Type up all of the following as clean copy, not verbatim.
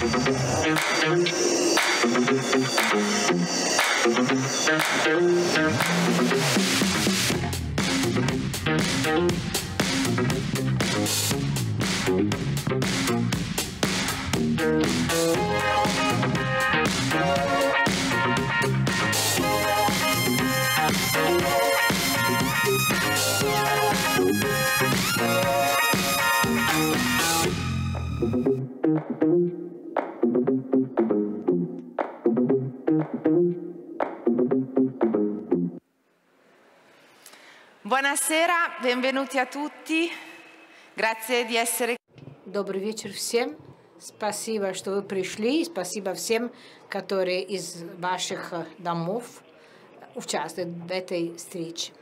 Buonasera, benvenuti a tutti. Grazie di essere. Добрый вечер всем. Спасибо, что вы пришли. Спасибо всем, которые из ваших домов участвуют в этой встрече.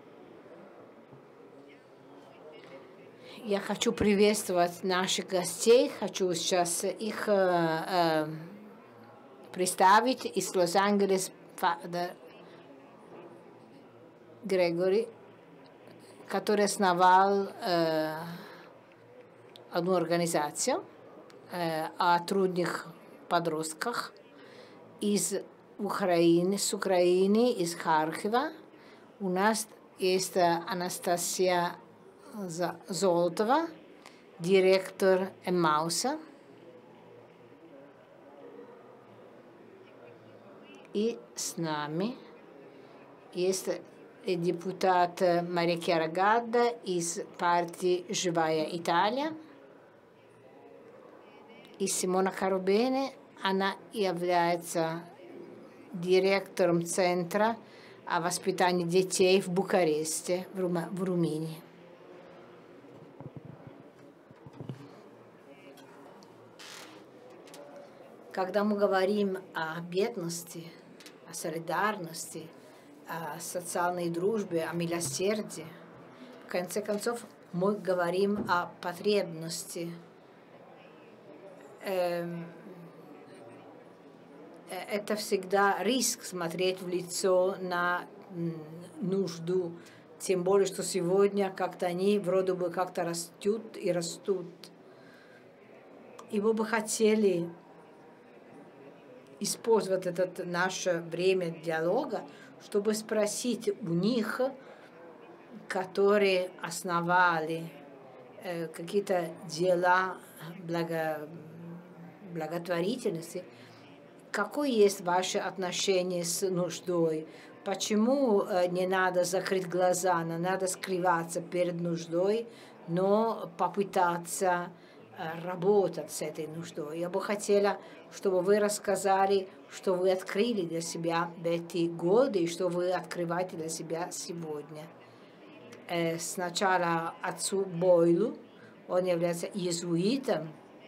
Я хочу приветствовать наших гостей. Хочу сейчас их представить из Лос-Анджелес. Фадер Грегори, который основал одну организацию о трудных подростках из Украины, с Украины, из Харькова. У нас есть Анастасия Золотова, директор Эммауса. И с нами есть депутат Мария Chiara Gadda из партии «Живая Италия». И Симона Карубене, она является директором Центра о воспитании детей в Бухаресте, в Румынии. Когда мы говорим о бедности, о солидарности, о социальной дружбе, о милосердии, в конце концов мы говорим о потребности. Это всегда риск смотреть в лицо на нужду, тем более, что сегодня как-то они вроде бы как-то растут и растут. И мы бы хотели использовать это наше время диалога, чтобы спросить у них, которые основали какие-то дела благотворительности, какое есть ваше отношение с нуждой? Почему не надо закрыть глаза, не надо скрываться перед нуждой, но попытаться работать с этой нуждой? Я бы хотела, чтобы вы рассказали, что вы открыли для себя в эти годы и что вы открываете для себя сегодня. Сначала отцу Бойлу, он является иезуитом,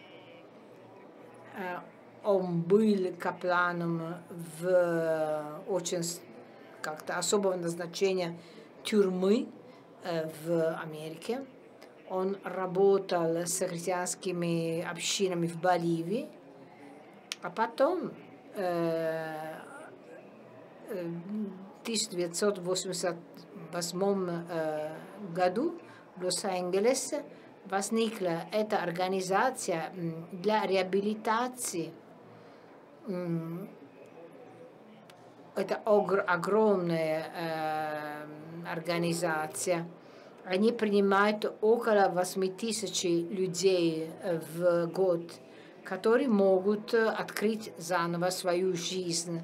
он был капелланом в очень как-то особого назначения тюрьмы в Америке. Он работал с христианскими общинами в Боливии, а потом в 1988 году в Лос-Анджелесе возникла эта организация для реабилитации. Это огромная организация. Они принимают около 8000 людей в год, которые могут открыть заново свою жизнь.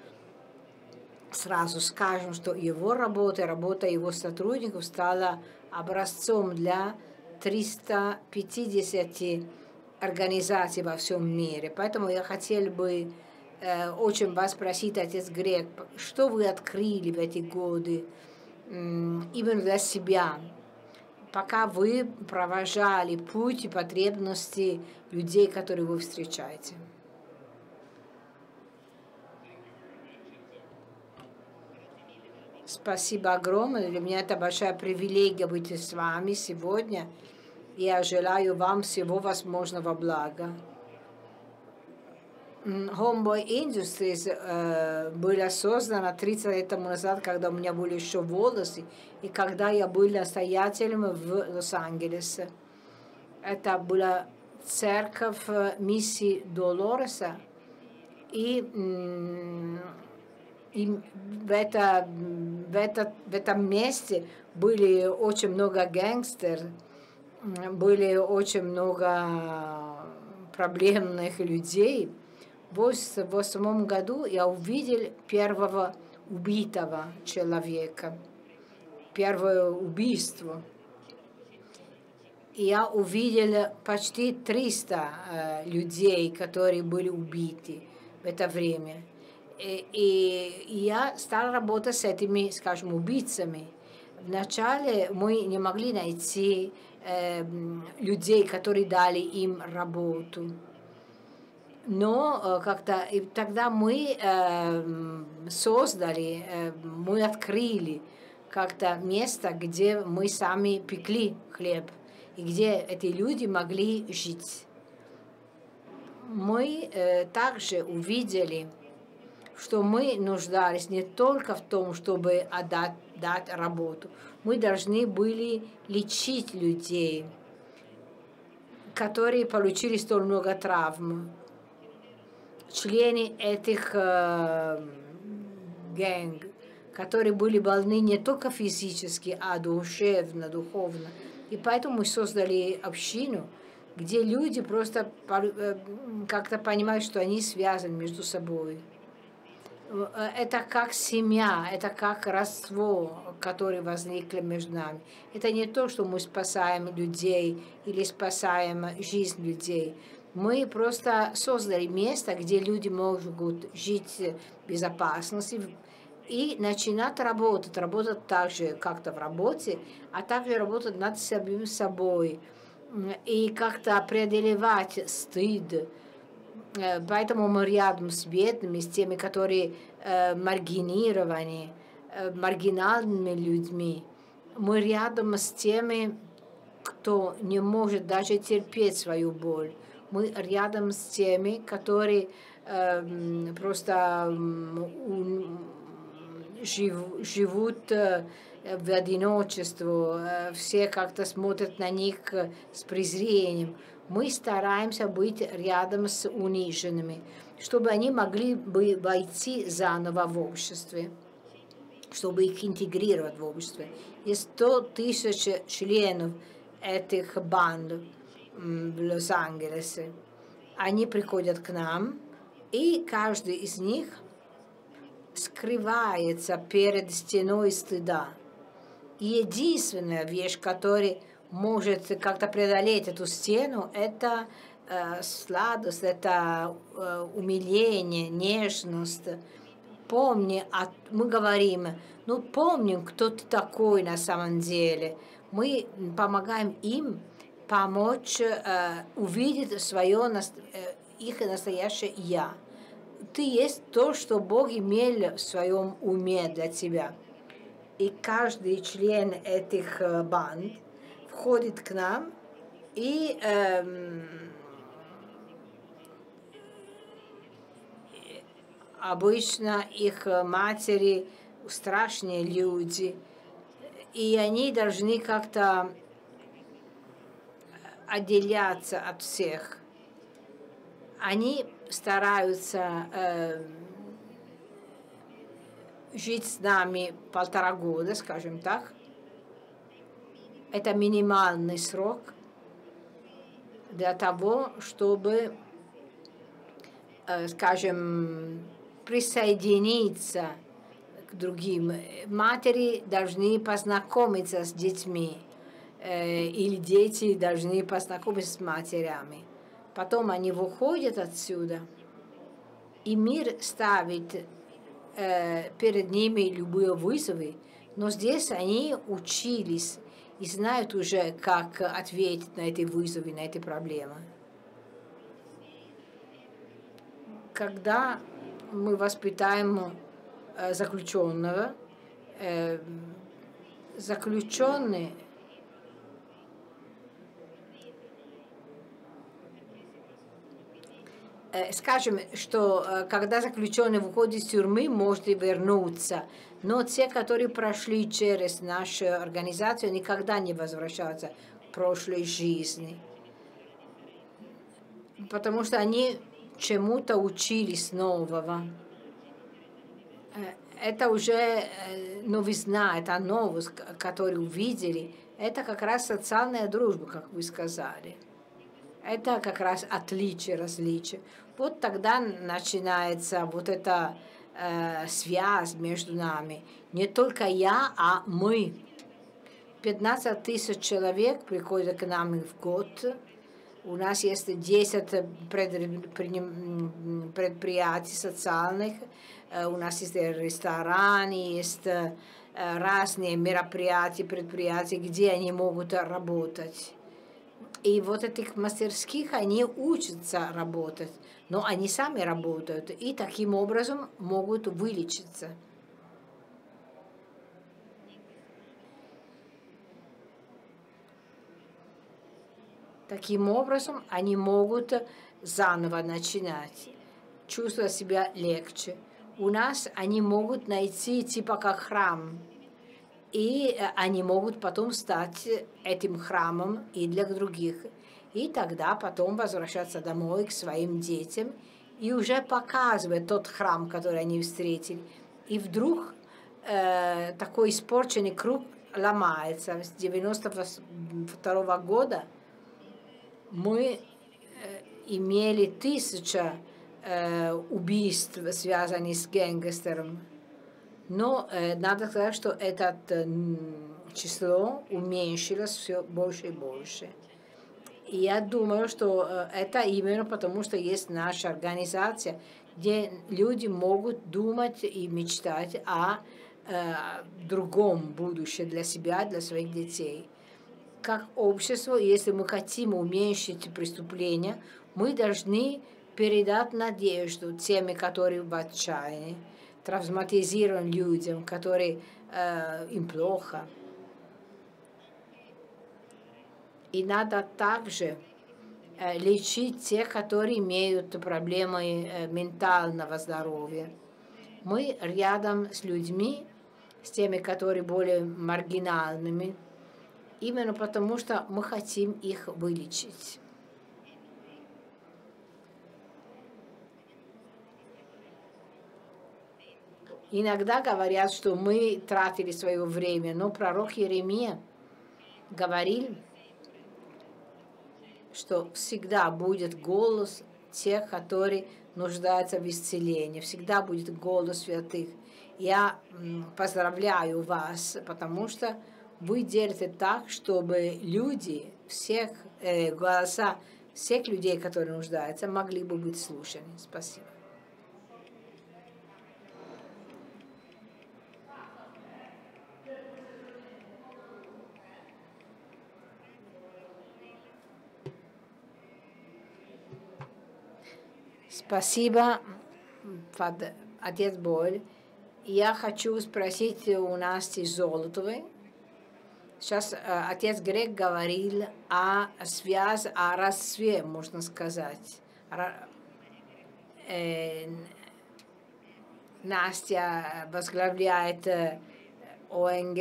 Сразу скажем, что его работа, работа его сотрудников стала образцом для 350 организаций во всем мире. Поэтому я хотел бы очень вас спросить, отец Грег, что вы открыли в эти годы именно для себя, пока вы провожали путь и потребности людей, которые вы встречаете? Спасибо огромное. Для меня это большая привилегия быть с вами сегодня. Я желаю вам всего возможного блага. Homeboy Industries была создана 30 лет тому назад, когда у меня были еще волосы, и когда я был настоятелем в Лос-Анджелесе. Это было церковь миссии Долореса, и в этом месте были очень много гангстеров, были очень много проблемных людей. В 1988 году я увидел первого убитого человека, первое убийство. И я увидел почти 300 людей, которые были убиты в это время. И я стал работать с этими, скажем, убийцами. Вначале мы не могли найти людей, которые дали им работу. Но как-то тогда мы создали, мы открыли как-то место, где мы сами пекли хлеб, и где эти люди могли жить. Мы также увидели, что мы нуждались не только в том, чтобы дать работу. Мы должны были лечить людей, которые получили столь много травм. Члены этих гэнг, которые были больны не только физически, а душевно, духовно. И поэтому мы создали общину, где люди просто как-то понимают, что они связаны между собой. Это как семья, это как родство, которое возникло между нами. Это не то, что мы спасаем людей или спасаем жизнь людей. Мы просто создали место, где люди могут жить в безопасности и начинать работать так же как-то в работе, а также работать над самим собой и как-то преодолевать стыд. Поэтому мы рядом с бедными, с теми, которые маргинированы, маргинальными людьми. Мы рядом с теми, кто не может даже терпеть свою боль. Мы рядом с теми, которые просто живут в одиночестве, все как-то смотрят на них с презрением. Мы стараемся быть рядом с униженными, чтобы они могли бы войти заново в обществе, чтобы их интегрировать в общество. Есть 100 тысяч членов этих банд в Лос-Анджелесе. Они приходят к нам, и каждый из них скрывается перед стеной стыда. И единственная вещь, которая может как-то преодолеть эту стену, это сладость, это умиление, нежность. Помни, мы говорим, помним, кто ты такой на самом деле. Мы помогаем им помочь увидеть свое, их настоящее «я». Ты есть то, что Бог имел в своем уме для тебя. И каждый член этих банд входит к нам, и обычно их матери страшные люди, и они должны как-то отделяться от всех. Они стараются жить с нами 1,5 года, скажем так. Это минимальный срок для того, чтобы, скажем, присоединиться к другим. Матери должны познакомиться с детьми, или дети должны познакомиться с матерями. Потом они выходят отсюда, и мир ставит перед ними любые вызовы, но здесь они учились и знают уже, как ответить на эти вызовы, на эти проблемы. Когда мы воспитаем заключенного, заключенный скажем, что когда заключенный выходит из тюрьмы, может и вернуться, но те, которые прошли через нашу организацию, никогда не возвращаются к прошлой жизни. потому что они чему-то учились нового. Это уже новизна, это новость, которую увидели. Это как раз социальная дружба, как вы сказали. Это как раз отличие, различие. Вот тогда начинается вот эта связь между нами. Не только я, а мы. 15 тысяч человек приходят к нам в год. У нас есть 10 предприятий социальных. У нас есть рестораны, есть разные мероприятия, предприятия, где они могут работать. И вот этих мастерских они учатся работать, но они сами работают и таким образом могут вылечиться. Таким образом они могут заново начинать, чувствовать себя легче. У нас они могут найти типа как храм, и они могут потом стать этим храмом и для других. И тогда потом возвращаться домой к своим детям и уже показывать тот храм, который они встретили. И вдруг такой испорченный круг ломается. С 92 года мы имели 1000 убийств, связанных с гангстером. Но надо сказать, что это число уменьшилось все больше и больше. И я думаю, что это именно потому, что есть наша организация, где люди могут думать и мечтать о другом будущем для себя, для своих детей. Как общество, если мы хотим уменьшить преступления, мы должны передать надежду тем, которые в отчаянии, травматизированным людям, которые им плохо. И надо также лечить тех, которые имеют проблемы ментального здоровья. Мы рядом с людьми, с теми, которые более маргинальными, именно потому что мы хотим их вылечить. Иногда говорят, что мы тратили свое время, но пророк Иеремия говорил, что всегда будет голос тех, которые нуждаются в исцелении, всегда будет голос святых. Я поздравляю вас, потому что вы делаете так, чтобы люди, голоса всех людей, которые нуждаются, могли бы быть слушаны. Спасибо. Спасибо, отец Боль. Я хочу спросить у Насти Золотовой. Сейчас отец Грег говорил о связи, о родстве, можно сказать. Настя возглавляет ОНГ,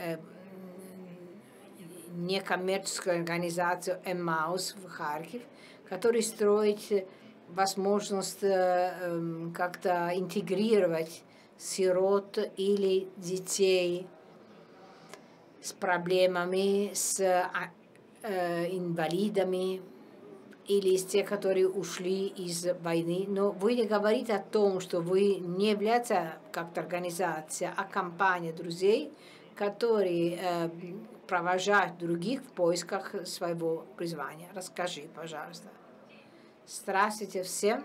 некоммерческую организацию «Эммаус» в Харьков, который строит возможность как-то интегрировать сирот или детей с проблемами, с инвалидами или из тех, которые ушли из войны. Но вы не говорите о том, что вы не являетесь как-то организация, а компания друзей, которые провожают других в поисках своего призвания. Расскажи, пожалуйста. Здравствуйте всем.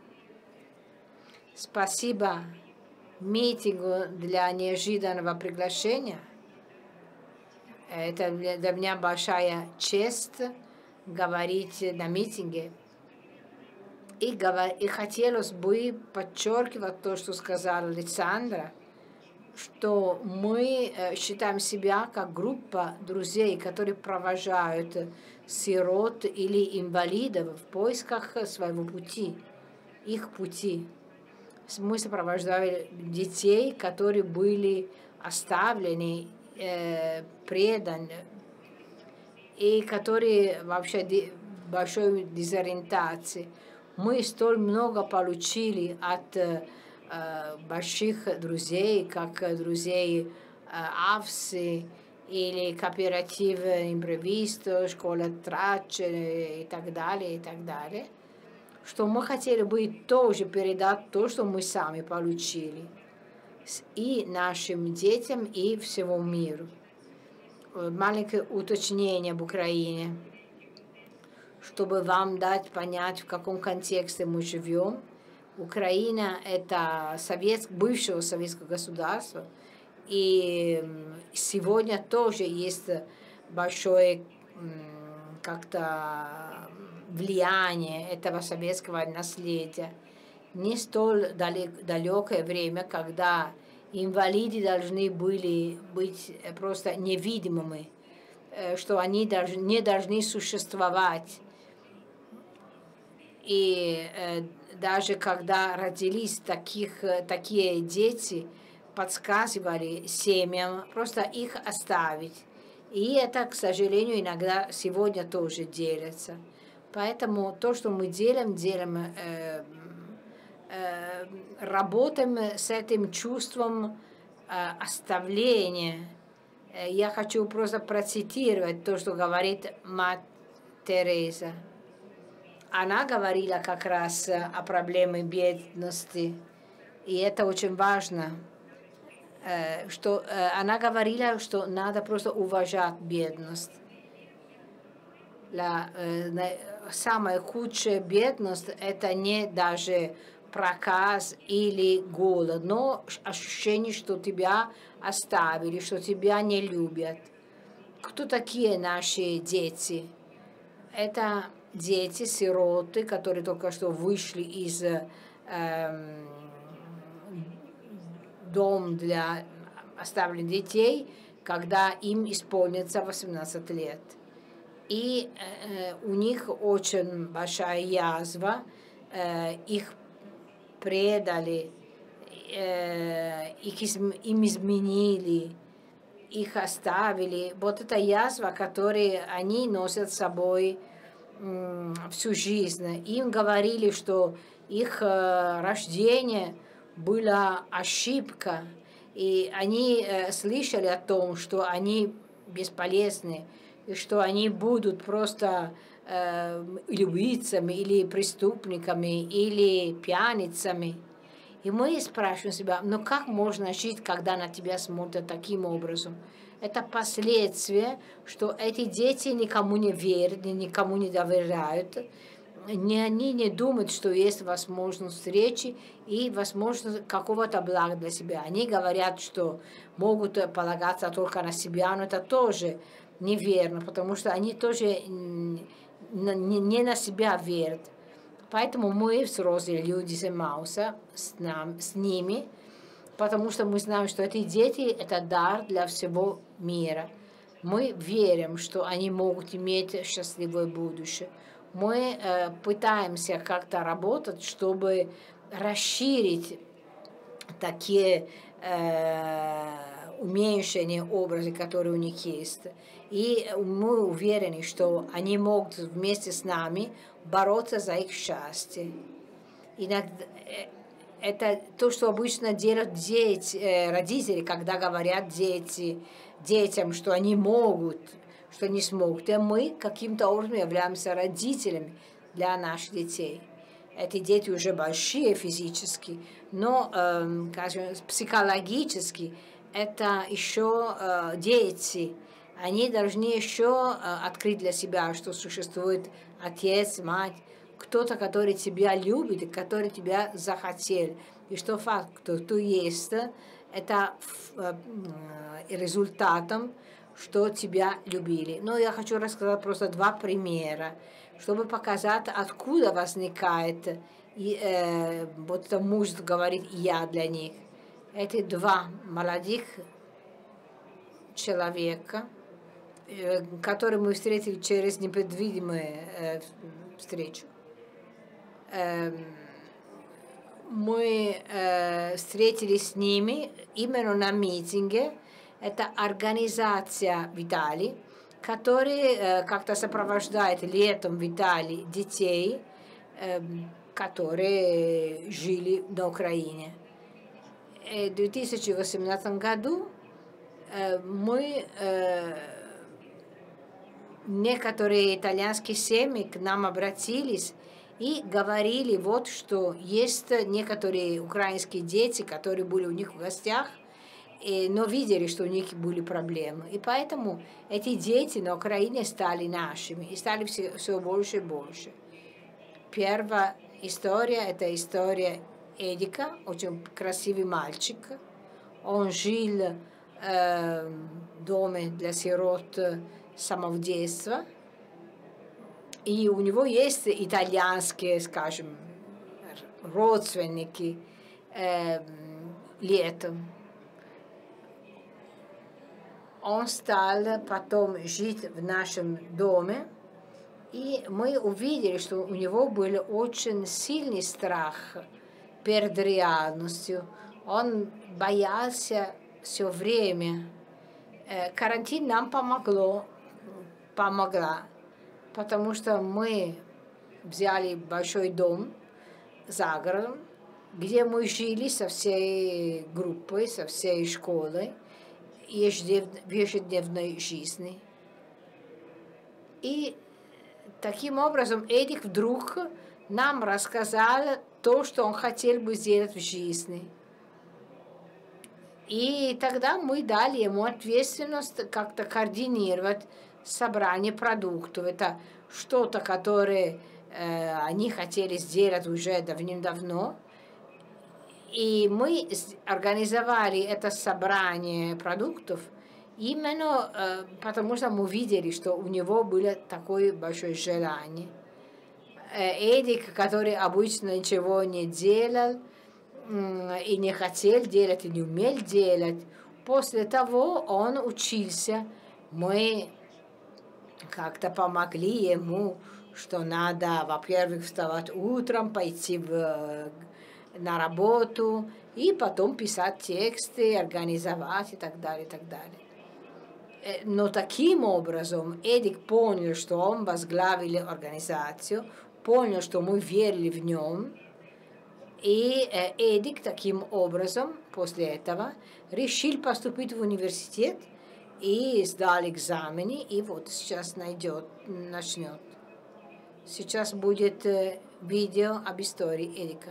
Спасибо митингу для неожиданного приглашения. Это для меня большая честь говорить на митинге. И хотелось бы подчеркивать то, что сказала Александра, что мы считаем себя как группа друзей, которые провожают сирот или инвалидов в поисках своего пути, их пути. Мы сопровождали детей, которые были оставлены, преданы, и которые вообще большой дезориентации. Мы столь много получили от больших друзей, как друзей АВСы или кооператив импровисто, школа Траче и так далее, что мы хотели бы тоже передать то, что мы сами получили, и нашим детям, и всему миру. Маленькое уточнение об Украине, чтобы вам дать понять, в каком контексте мы живем. Украина – это бывшее советское государство, и сегодня тоже есть большое как-то влияние этого советского наследия. Не столь далекое время, когда инвалиды должны были быть просто невидимыми, что они не должны существовать. И даже когда родились такие дети, подсказывали семьям просто их оставить. И это, к сожалению, иногда сегодня тоже делается. Поэтому то, что мы делаем, работаем с этим чувством оставления. Я хочу просто процитировать то, что говорит мать Тереза. Она говорила как раз о проблеме бедности, и это очень важно, что она говорила, что надо просто уважать бедность. Самая худшая бедность – это не даже проказ или голод, но ощущение, что тебя оставили, что тебя не любят. Кто такие наши дети? Это дети-сироты, которые только что вышли из дома для оставленных детей, когда им исполнится 18 лет. И у них очень большая язва, их предали, им изменили, их оставили. Вот эта язва, которую они носят с собой всю жизнь. Им говорили, что их рождение была ошибка, и они слышали о том, что они бесполезны, и что они будут просто убийцами или преступниками, или пьяницами. И мы спрашиваем себя, ну как можно жить, когда на тебя смотрят таким образом? Это последствия, что эти дети никому не верят, никому не доверяют. Они не думают, что есть возможность встречи и возможность какого-то блага для себя. Они говорят, что могут полагаться только на себя, но это тоже неверно, потому что они тоже не на себя верят. Поэтому мы, взрослые люди, занимаемся с ними, потому что мы знаем, что эти дети – это дар для всего мира. Мы верим, что они могут иметь счастливое будущее. Мы пытаемся как-то работать, чтобы расширить такие уменьшенные образы, которые у них есть. И мы уверены, что они могут вместе с нами бороться за их счастье. Иногда это то, что обычно делают родители, когда говорят детям, что они могут, что не смогут. И мы каким-то образом являемся родителями для наших детей. Эти дети уже большие физически, но скажем, психологически это еще дети. Они должны еще открыть для себя, что существует отец, мать, кто-то, который тебя любит, и который тебя захотел. И что факт, что ты есть, это результатом, что тебя любили. Но я хочу рассказать просто два примера, чтобы показать, откуда возникает вот это мужество говорит «я» для них. Эти два молодых человека, которые мы встретили через непредвидимую встречу. Мы встретились с ними именно на митинге. Это организация Виталий, который как-то сопровождает летом в Италии детей, которые жили на Украине. В 2018 году мы, некоторые итальянские семьи к нам обратились и говорили, вот что есть некоторые украинские дети, которые были у них в гостях, но видели, что у них были проблемы. И поэтому эти дети на Украине стали нашими, и стали все больше и больше. Первая история – это история Эдика, очень красивый мальчик. Он жил в доме для сирот с самого детства. И у него есть итальянские, скажем, родственники летом. Он стал потом жить в нашем доме, и мы увидели, что у него был очень сильный страх перед реальностью. Он боялся все время. Карантин нам помогла, потому что мы взяли большой дом за городом, где мы жили со всей группой, со всей школой, в ежедневной жизни. И таким образом Эдик вдруг нам рассказал то, что он хотел бы сделать в жизни. И тогда мы дали ему ответственность как-то координировать собрание продуктов. Это что-то, которое они хотели сделать уже давным-давно. И мы организовали это собрание продуктов именно потому, что мы видели, что у него было такое большое желание. Эдик, который обычно ничего не делал, и не хотел делать, и не умел делать, после того он учился. Мы как-то помогли ему, что надо, во-первых, вставать утром, пойти на работу, и потом писать тексты, организовать и так далее, и так далее. Но таким образом Эдик понял, что он возглавил организацию, понял, что мы верили в нем, и Эдик таким образом после этого решил поступить в университет и сдал экзамены, и вот сейчас начнет. Сейчас будет видео об истории Эдика.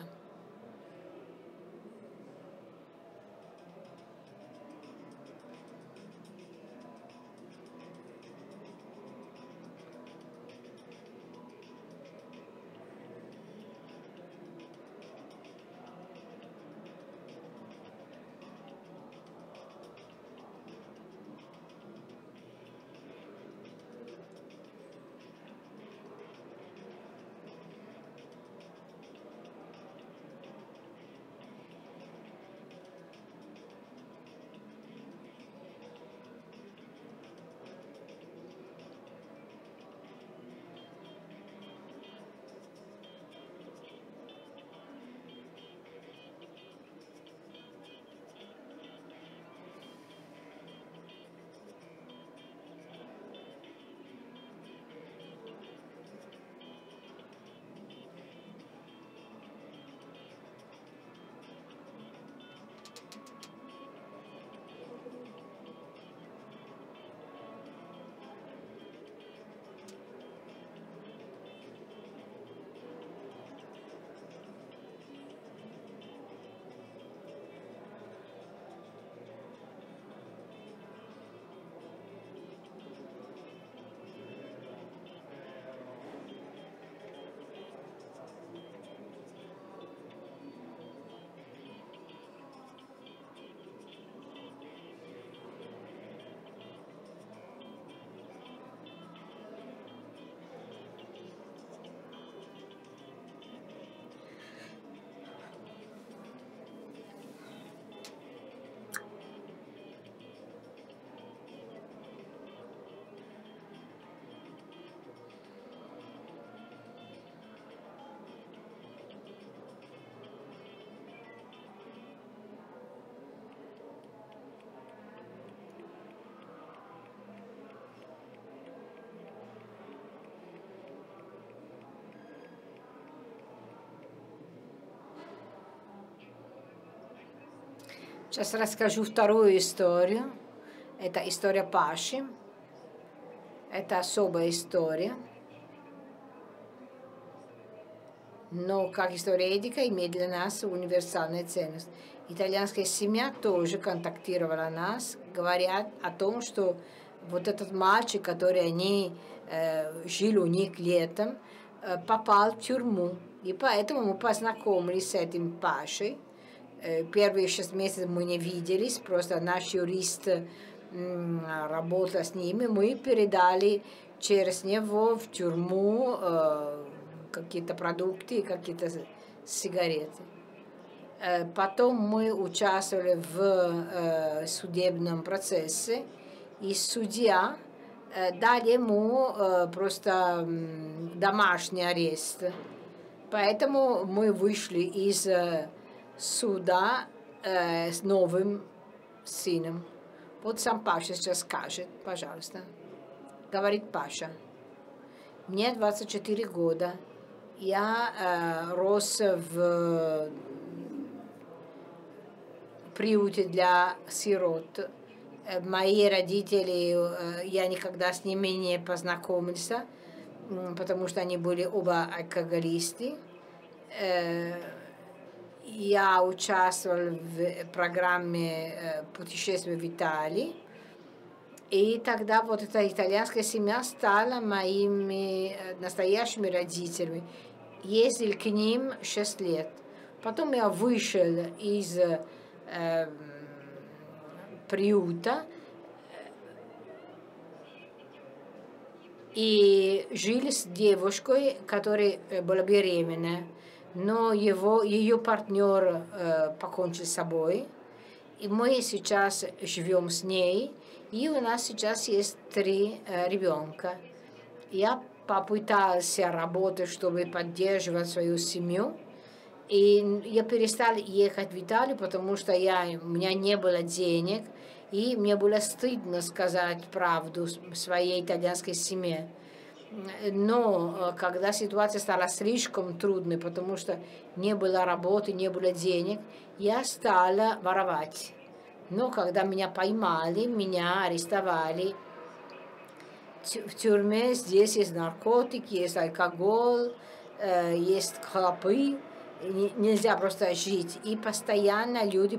Сейчас расскажу вторую историю. Это история Паши. Это особая история. Но как история Эдика имеет для нас универсальную ценность. Итальянская семья тоже контактировала нас, говорят о том, что вот этот мальчик, который они жили у них летом, попал в тюрьму. И поэтому мы познакомились с этим Пашей. Первые 6 месяцев мы не виделись, просто наш юрист работал с ними. Мы передали через него в тюрьму какие-то продукты, какие-то сигареты. Потом мы участвовали в судебном процессе, и судья дал ему просто домашний арест. Поэтому мы вышли из суда с новым сыном. Вот сам Паша сейчас скажет, пожалуйста. Говорит Паша. Мне 24 года. Я рос в приюте для сирот. Мои родители, я никогда с ними не познакомился, потому что они были оба алкоголисты. Я участвовал в программе путешествия в Италии. И тогда вот эта итальянская семья стала моими настоящими родителями. Ездил к ним 6 лет. Потом я вышел из приюта и жили с девушкой, которая была беременная. Но ее партнер покончил с собой. И мы сейчас живем с ней. И у нас сейчас есть 3 ребенка. Я попытался работать, чтобы поддерживать свою семью. И я перестал ехать в Италию, потому что у меня не было денег. И мне было стыдно сказать правду своей итальянской семье. Но когда ситуация стала слишком трудной, потому что не было работы, не было денег, я стала воровать. Но когда меня поймали, меня арестовали в тюрьме, здесь есть наркотики, есть алкоголь, есть клопы, нельзя просто жить. И постоянно люди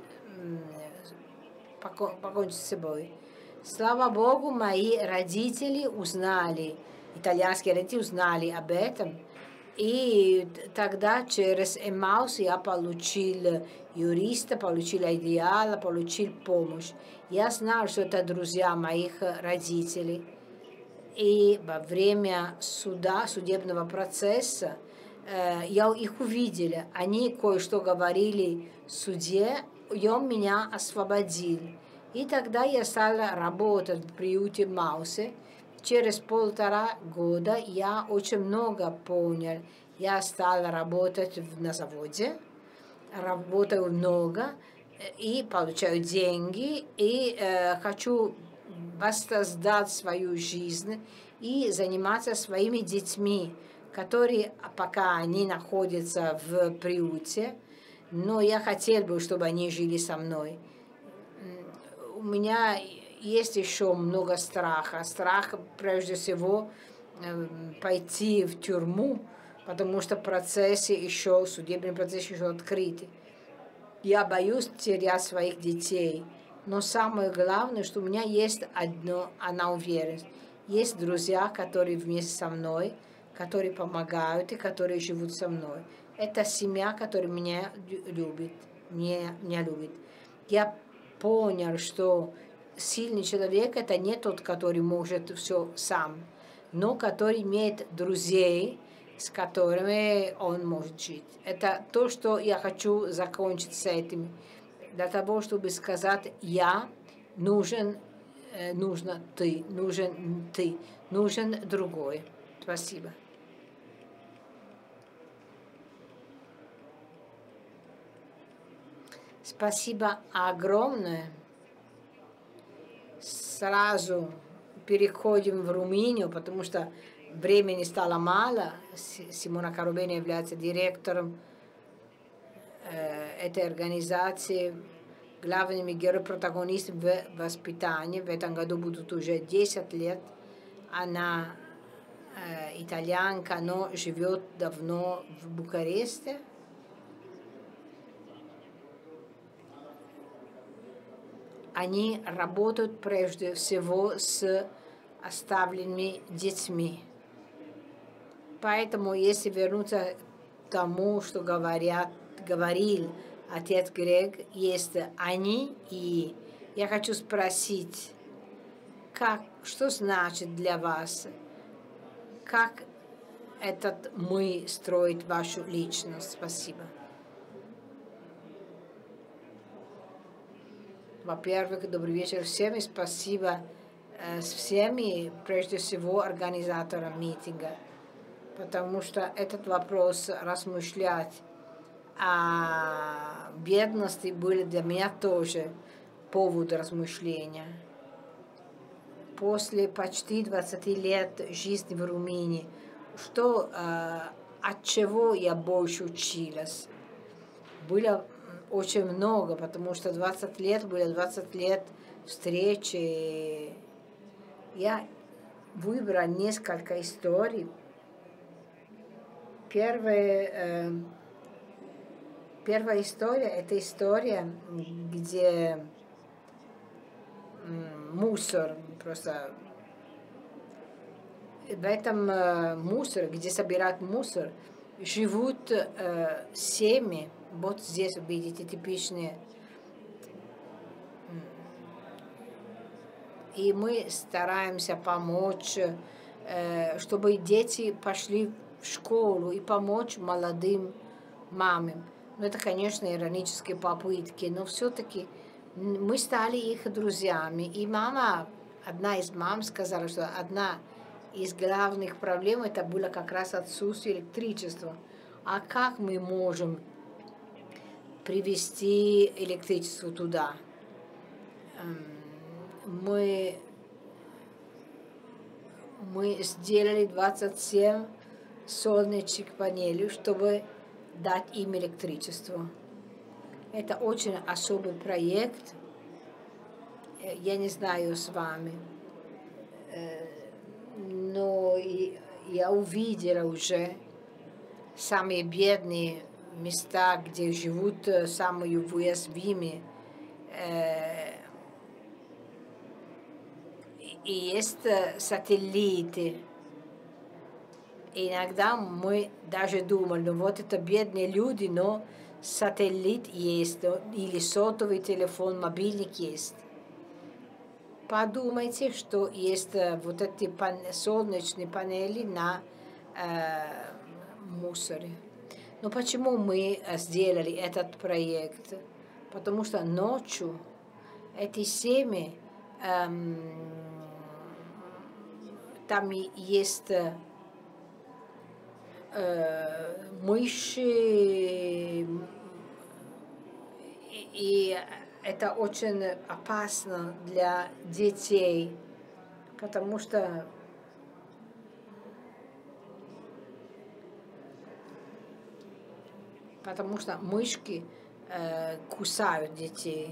покончат с собой. Слава Богу, мои родители узнали, итальянские родители узнали об этом. И тогда через Эмаус я получил юриста, получил идеала, получил помощь. Я знал, что это друзья моих родителей. И во время судебного процесса я их увидела. Они кое-что говорили судье, и он меня освободил. И тогда я стала работать в приюте Маусе. Через 1,5 года я очень много понял. Я стала работать на заводе, работаю много и получаю деньги, и хочу воссоздать свою жизнь и заниматься своими детьми, которые пока они находятся в приюте, но я хотел бы, чтобы они жили со мной. У меня есть еще много страха. Страх, прежде всего, пойти в тюрьму, потому что судебный процесс еще открыт. Я терять своих детей. Но самое главное, что у меня есть одна уверенность. Есть друзья, которые вместе со мной, которые помогают и которые живут со мной. Это семья, которая меня любит. Меня любит. Я понял, что сильный человек – это не тот, который может все сам, но который имеет друзей, с которыми он может жить. Это то, что я хочу закончить с этим. Для того, чтобы сказать нужна ты, нужен другой. Спасибо. Спасибо огромное. Сразу переходим в Румынию, потому что времени стало мало. Симона Карубени является директором этой организации. главными героями-протагонистами в воспитании. В этом году будут уже 10 лет. Она итальянка, но живет давно в Бухаресте. Они работают прежде всего с оставленными детьми. Поэтому, если вернуться к тому, что говорил отец Грег, есть они, и я хочу спросить, что значит для вас, как этот «мы» строит вашу личность? Спасибо. Во-первых, добрый вечер всем и спасибо всеми, прежде всего, организаторам митинга, потому что этот вопрос размышлять о бедности был для меня тоже повод размышления. После почти 20 лет жизни в Румынии, от чего я больше училась? Было очень много, потому что 20 лет было 20 лет встречи. Я выбрала несколько историй. Первая история – это история, где мусор, просто в этом мусоре, где собирают мусор, живут семьи. Вот здесь вы видите типичные. И мы стараемся помочь, чтобы дети пошли в школу и помочь молодым мамам. Ну, это, конечно, иронические попытки, но все-таки мы стали их друзьями. И одна из мам сказала, что одна из главных проблем это было как раз отсутствие электричества. А как мы можем привести электричество туда? Мы сделали 27 солнечных панелей, чтобы дать им электричество. Это очень особый проект. Я не знаю с вами, но я увидела уже самые бедные места, где живут самые уязвимые. И есть сателлиты. Иногда мы даже думали, ну вот это бедные люди, но сателлит есть, или сотовый телефон, мобильник есть. Подумайте, что есть вот эти солнечные панели на мусоре. Но почему мы сделали этот проект? Потому что ночью эти семьи, там есть мыши, и это очень опасно для детей, потому что мышки кусают детей.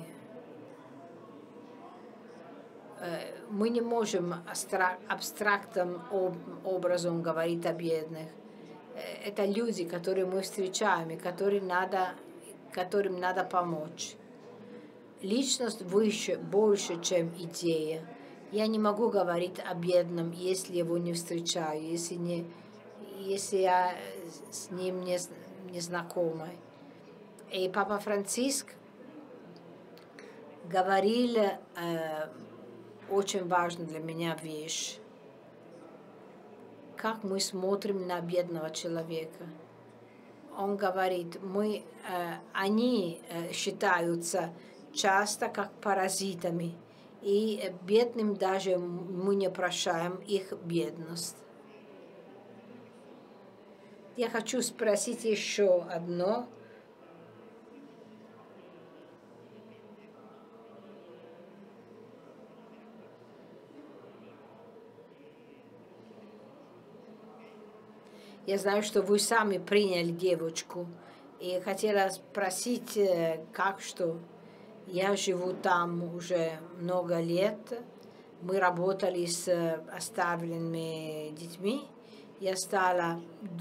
Мы не можем абстрактным образом говорить о бедных. Это люди, которые мы встречаем, и которым надо помочь. Личность выше, больше, чем идея. Я не могу говорить о бедном, если его не встречаю, если я с ним не знакома. И Папа Франциск говорил очень важную для меня вещь. Как мы смотрим на бедного человека. Он говорит, они считаются часто как паразитами, и бедным даже мы не прощаем их бедность. Я хочу спросить еще одно. Я знаю, что вы сами приняли девочку, и хотела спросить, как что. Я живу там уже много лет. Мы работали с оставленными детьми. Я стала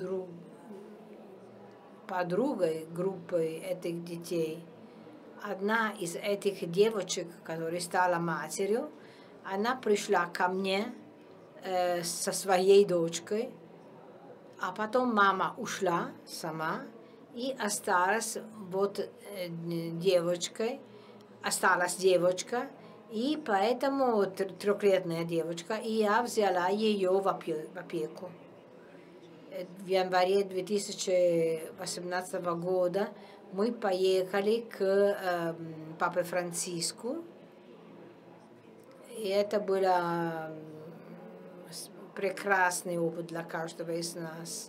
подругой группы этих детей. Одна из этих девочек, которая стала матерью, она пришла ко мне со своей дочкой, а потом мама ушла сама и осталась девочкой, осталась девочка, и поэтому трехлетняя девочка, и я взяла ее в опеку. В январе 2018 года мы поехали к Папе Франциску, и это был прекрасный опыт для каждого из нас.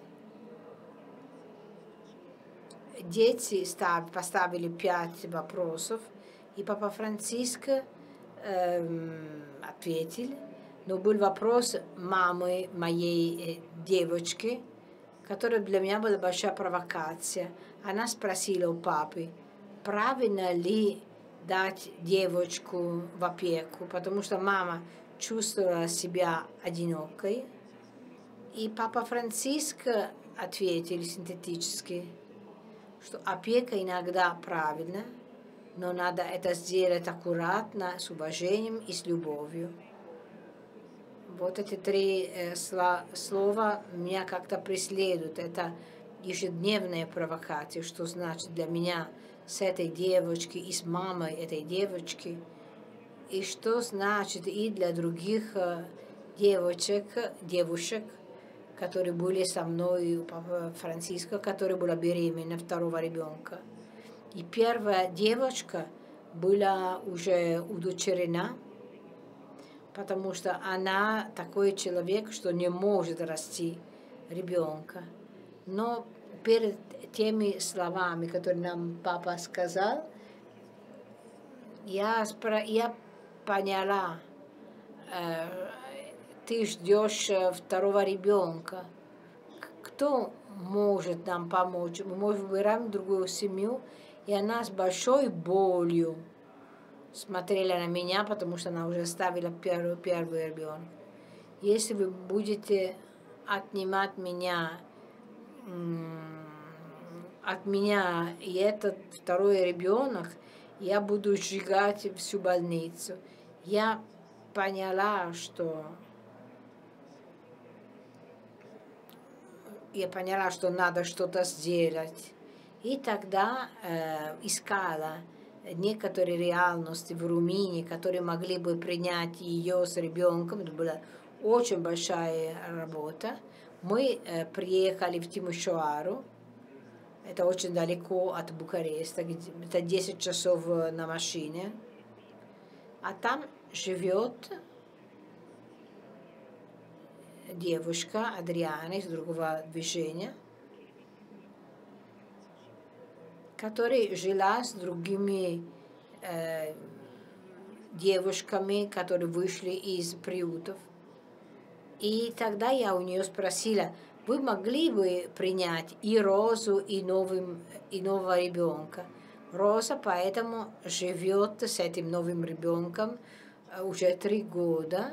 Дети поставили 5 вопросов, и Папа Франциск ответил. Но был вопрос мамы моей девочки, которая для меня была большая провокация. Она спросила у папы, правильно ли дать девочку в опеку, потому что мама чувствовала себя одинокой. И Папа Франциск ответил синтетически, что опека иногда правильно, но надо это сделать аккуратно, с уважением и с любовью. Вот эти 3 слова меня как-то преследуют. Это ежедневная провокация, что значит для меня с этой девочкой и с мамой этой девочки, и что значит и для других девушек, которые были со мной у Папы Франциска, которая была беременна 2-го ребенка. И первая девочка была уже удочерена, потому что она такой человек, что не может расти ребенка. Но перед теми словами, которые нам папа сказал, я поняла, ты ждешь 2-го ребенка. Кто может нам помочь? Мы можем выбирать другую семью, и она с большой болью смотрела на меня, потому что она уже оставила первый ребенок. Если вы будете отнимать от меня и этот 2-й ребенок, я буду сжигать всю больницу. Я поняла, что надо что-то сделать. И тогда искала некоторые реальности в Румынии, которые могли бы принять ее с ребенком. Это была очень большая работа. Мы приехали в Тимишоару. Это очень далеко от Бухареста, это 10 часов на машине. А там живет девушка Адриана из другого движения, которая жила с другими девушками, которые вышли из приютов. И тогда я у нее спросила, вы могли бы принять и Розу, и нового ребенка? Роза поэтому живет с этим новым ребенком уже 3 года.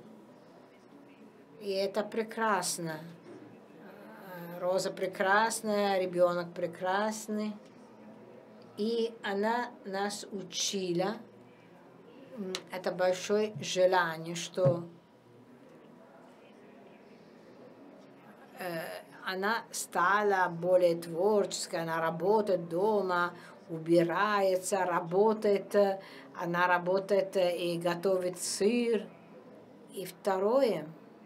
И это прекрасно. Роза прекрасная, ребенок прекрасный. И она нас учила, это большое желание, что она стала более творческой, она работает дома, убирается, работает, она работает и готовит сыр. И второе,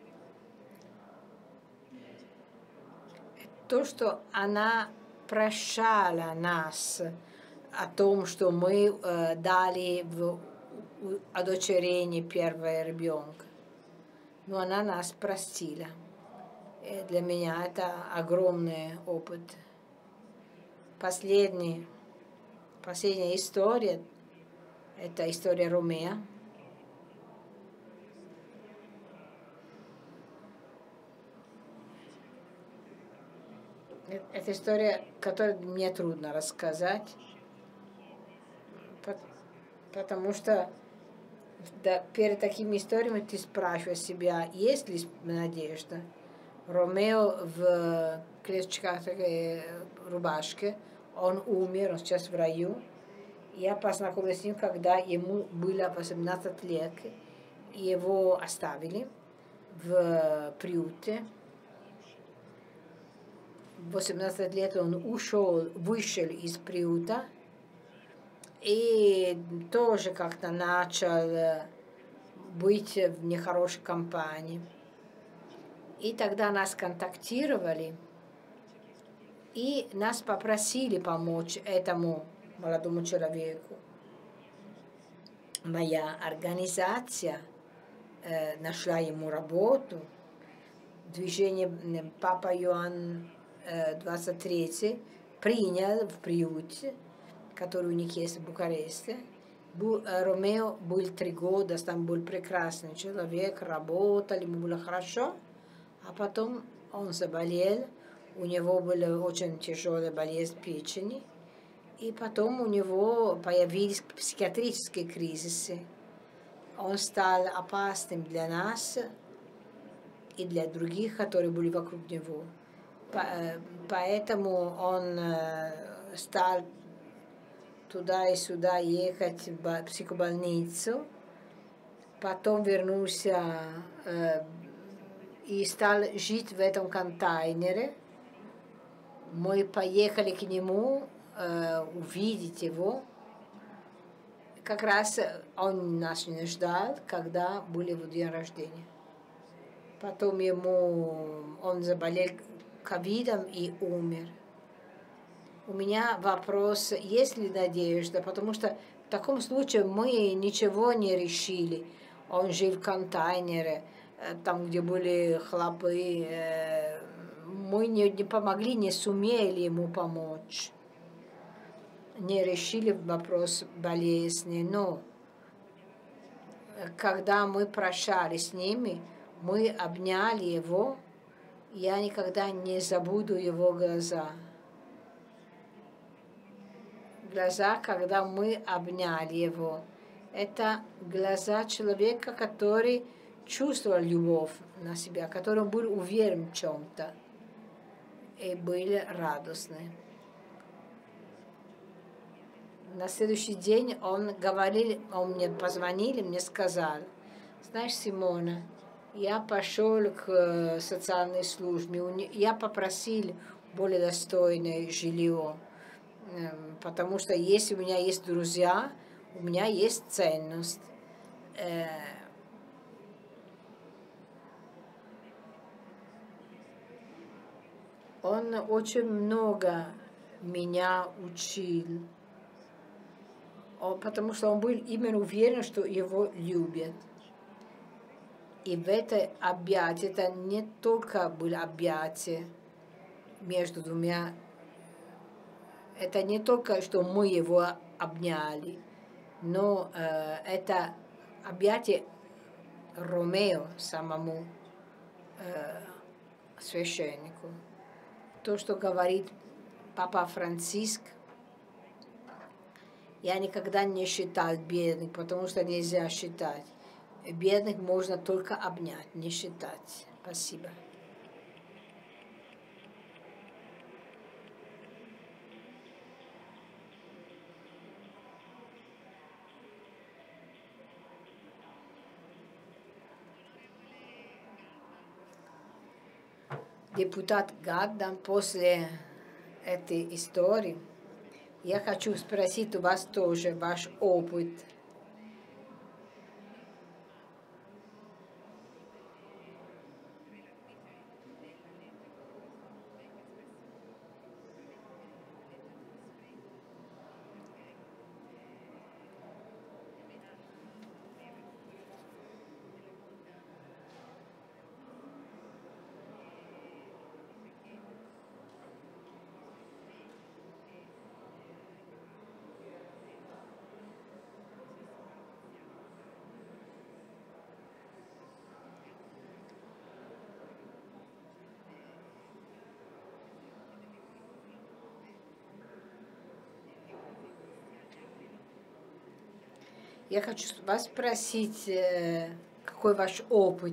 то, что она прощала нас о том, что мы дали в удочерение 1-го ребенка. Но она нас простила. И для меня это огромный опыт. Последняя история – это история Ромео. Это история, которую мне трудно рассказать, Потому что перед такими историями ты спрашиваешь себя, есть ли надежда. Ромео в клетчатой рубашке, он умер, он сейчас в раю. Я познакомилась с ним, когда ему было 18 лет. Его оставили в приюте. В 18 лет он вышел из приюта и тоже как-то начал быть в нехорошей компании. И тогда нас контактировали, и нас попросили помочь этому молодому человеку. Моя организация нашла ему работу. Движение Папа Иоанн 23 принял в приюте, который у них есть в Бухаресте. Ромео был 3 года, там был прекрасный человек, работал, ему было хорошо. А потом он заболел, у него была очень тяжелая болезнь печени, и потом у него появились психиатрические кризисы. Он стал опасным для нас и для других, которые были вокруг него. Поэтому он стал туда и сюда ехать в психбольницу, потом вернулся и стал жить в этом контейнере. Мы поехали к нему увидеть его. Как раз он нас не ждал, когда был его день рождения. Потом он заболел ковидом и умер. У меня вопрос, есть ли надежда, потому что в таком случае мы ничего не решили. Он жил в контейнере, там, где были хлопы, мы не помогли, не сумели ему помочь. Не решили вопрос болезни, но когда мы прощались с ними, мы обняли его, я никогда не забуду его глаза. Глаза, когда мы обняли его, это глаза человека, который чувствовал любовь на себя, который был уверен в чем-то и были радостны. На следующий день он мне позвонил, мне сказал: знаешь, Симона, я пошел к социальной службе, я попросил более достойное жилье, потому что если у меня есть друзья, у меня есть ценность. Он очень много меня учил, потому что он был именно уверен, что его любят. И в это объятие, это не только было объятие между двумя, это не только, что мы его обняли, но это объятие Ромео самому священнику. То, что говорит Папа Франциск, я никогда не считал бедных, потому что нельзя считать. Бедных можно только обнять, не считать. Спасибо. Депутат Гаддан, после этой истории, я хочу спросить у вас тоже ваш опыт. Я хочу вас спросить, какой ваш опыт?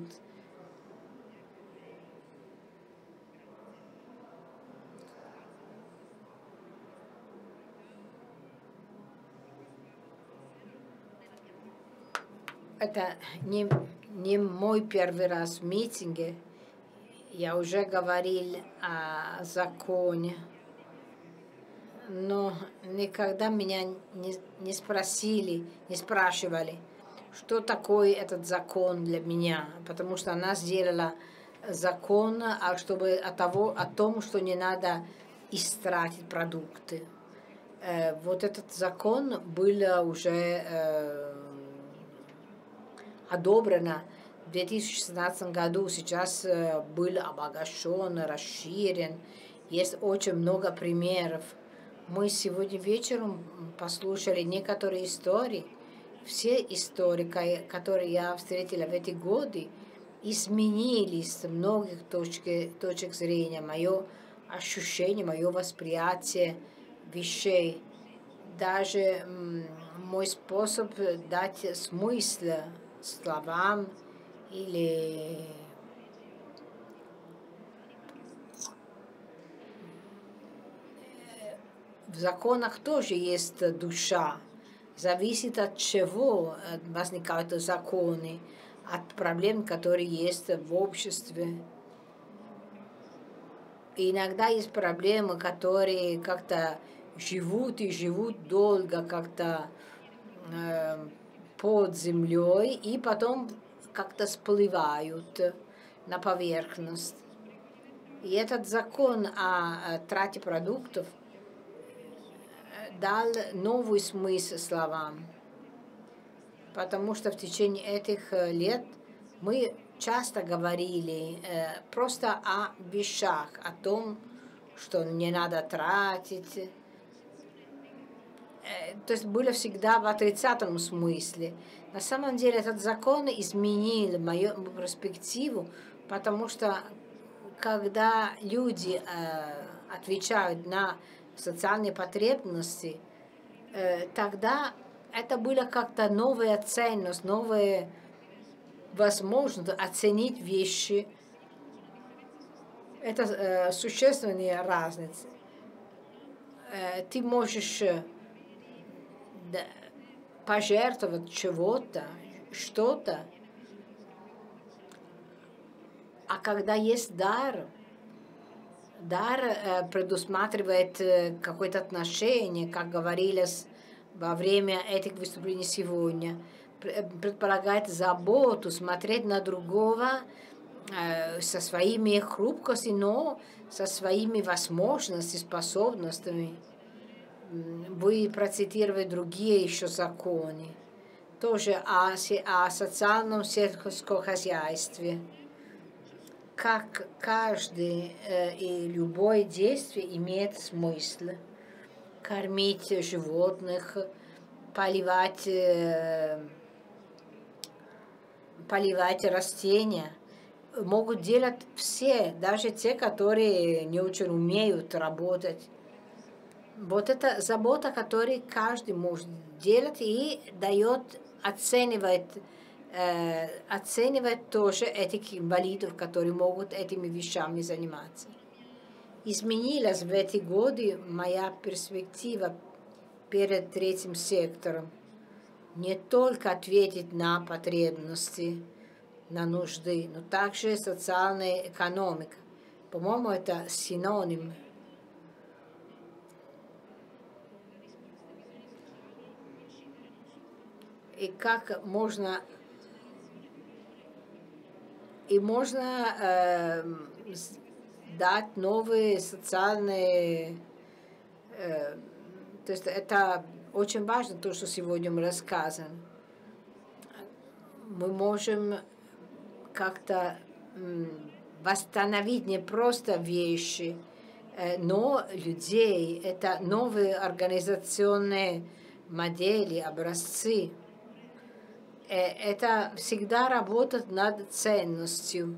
Это не мой первый раз в митинге. Я уже говорил о законе, но никогда меня не спросили, не спрашивали, что такое этот закон для меня, потому что она сделала закон, чтобы о том, что не надо истратить продукты. Вот этот закон был уже одобрено в 2016 году, сейчас был обогащен, расширен. Есть очень много примеров. Мы сегодня вечером послушали некоторые истории. Все истории, которые я встретила в эти годы, изменились с многих точек зрения. Мое ощущение, мое восприятие вещей. Даже мой способ дать смысл словам или в законах тоже есть душа. Зависит от чего возникают законы, от проблем, которые есть в обществе. И иногда есть проблемы, которые как-то живут и живут долго, как-то под землей, и потом как-то всплывают на поверхность. И этот закон о трате продуктов дал новый смысл словам, потому что в течение этих лет мы часто говорили просто о вещах, о том, что не надо тратить. То есть было всегда в отрицательном смысле. На самом деле этот закон изменил мою перспективу, потому что когда люди отвечают на социальные потребности, тогда это была как-то новая ценность, новая возможность оценить вещи. Это существенная разница. Ты можешь пожертвовать чего-то, что-то, а когда есть дар, предусматривает какое-то отношение, как говорилось во время этих выступлений сегодня, предполагает заботу, смотреть на другого со своими хрупкостями, но со своими возможностями, способностями. Вы процитировали другие еще законы, тоже о социальном сельском хозяйстве. Как каждое и любое действие имеет смысл. Кормить животных, поливать растения могут делать все, даже те, которые не очень умеют работать. Вот это забота, которую каждый может делать и дает, оценивает тоже этих инвалидов, которые могут этими вещами заниматься. Изменилась в эти годы моя перспектива перед третьим сектором. Не только ответить на потребности, на нужды, но также социальная экономика. По-моему, это синоним. И как можно дать новые социальные... то есть это очень важно, то, что сегодня мы рассказываем. Мы можем как-то восстановить не просто вещи, но людей. Это новые организационные модели, образцы. Это всегда работать над ценностью.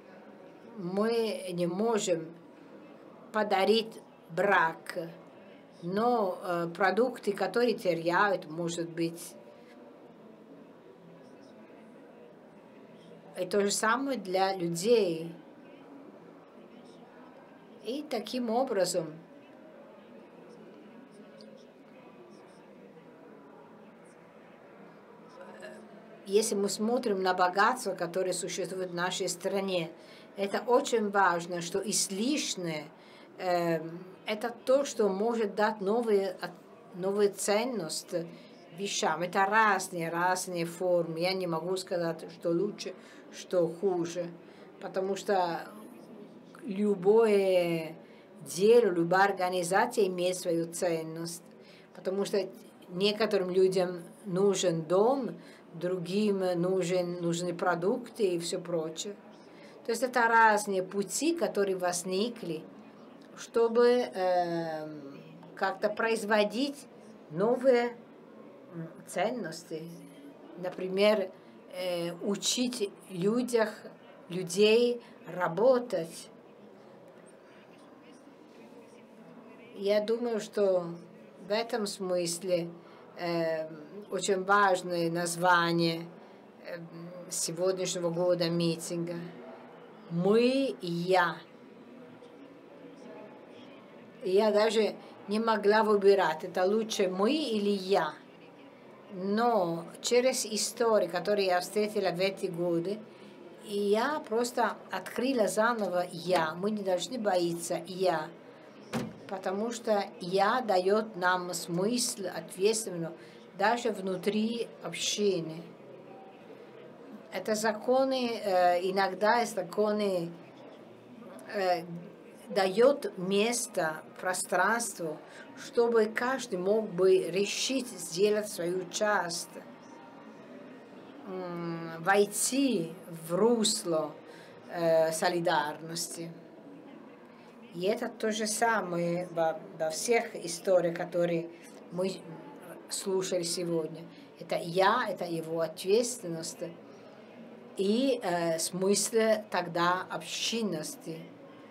Мы не можем подарить брак, но продукты, которые теряют, может быть, и то же самое для людей. И таким образом если мы смотрим на богатство, которое существует в нашей стране, это очень важно, что излишнее это то, что может дать новые ценности вещам. Это разные формы. Я не могу сказать, что лучше, что хуже. Потому что любое дело, любая организация имеет свою ценность. Потому что некоторым людям нужен дом, другим нужны продукты и все прочее. То есть это разные пути, которые возникли, чтобы как-то производить новые ценности. Например, учить людей работать. Я думаю, что в этом смысле очень важное название сегодняшнего года митинга. Мы и я. Я даже не могла выбирать, это лучше мы или я. Но через историю, которую я встретила в эти годы, я просто открыла заново я. Мы не должны бояться я. Потому что я дает нам смысл, ответственность, даже внутри общины. Это законы, иногда законы дает место, пространство, чтобы каждый мог бы решить сделать свою часть, войти в русло солидарности. И это то же самое во всех историях, которые мы слушали сегодня. Это это его ответственность и смысл тогда общинности.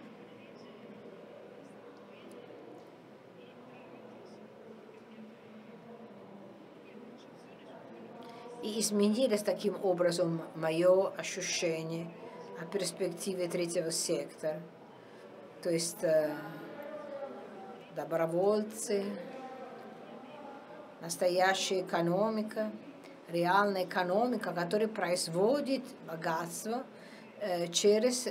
И изменилось таким образом мое ощущение о перспективе третьего сектора. То есть добровольцы, настоящая экономика, реальная экономика, которая производит богатство через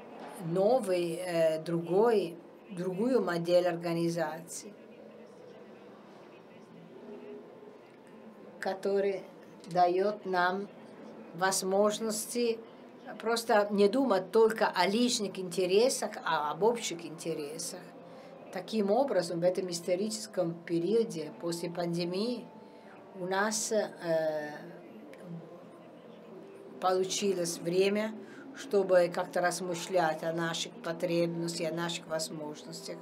другую модель организации, которая дает нам возможности просто не думать только о личных интересах, а об общих интересах. Таким образом, в этом историческом периоде после пандемии у нас получилось время, чтобы как-то размышлять о наших потребностях, о наших возможностях.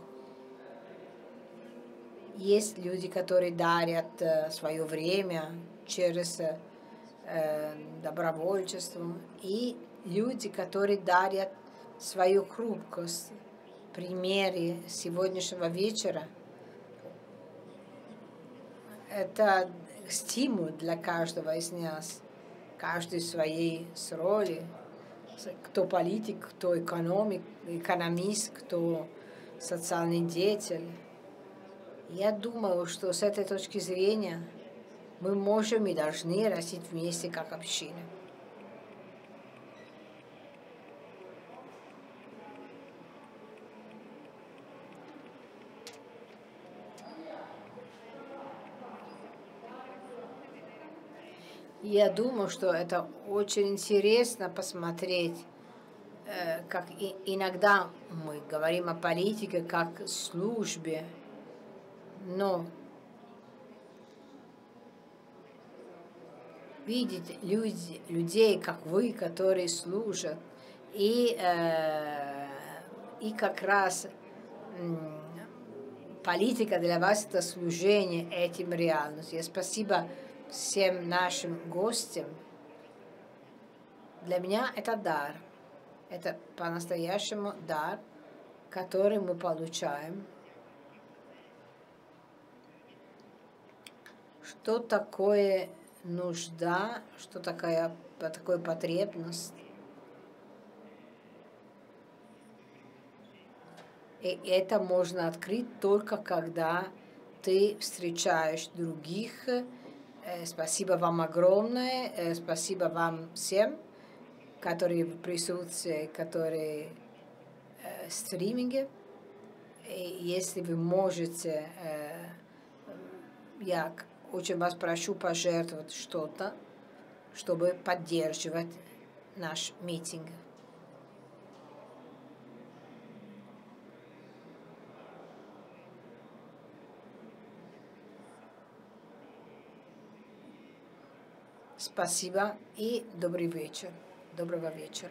Есть люди, которые дарят свое время через добровольчество, и люди, которые дарят свою хрупкость. В примере сегодняшнего вечера это стимул для каждого из нас, каждый в своей роли, кто политик, кто экономист, кто социальный деятель. Я думаю, что с этой точки зрения мы можем и должны расти вместе как община. Я думаю, что это очень интересно посмотреть, как иногда мы говорим о политике как службе, но видеть людей, как вы, которые служат, и как раз политика для вас это служение этим реальностью. Спасибо всем нашим гостям. Для меня это дар. Это по-настоящему дар, который мы получаем. Что такое нужда, что такое потребность. И это можно открыть только когда ты встречаешь других. Спасибо вам огромное, спасибо вам всем, которые в присутствии, которые в стриминге. И если вы можете, я очень вас прошу пожертвовать что-то, чтобы поддерживать наш митинг. Спасибо и добрый вечер. Доброго вечера.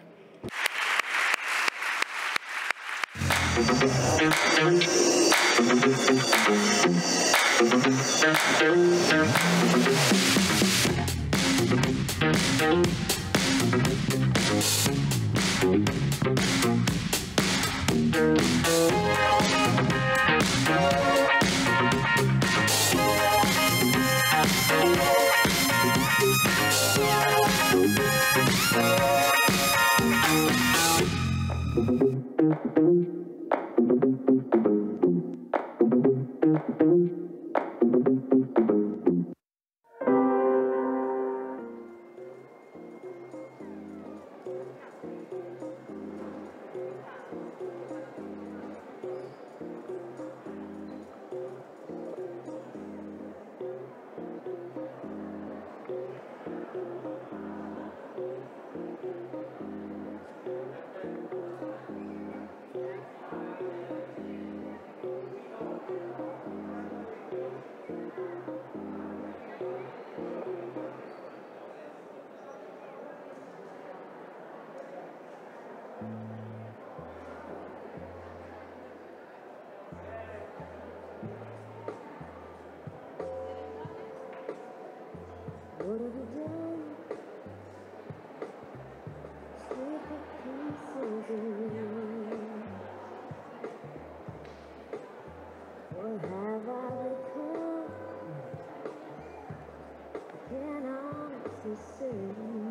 What have I become? I can honestly say.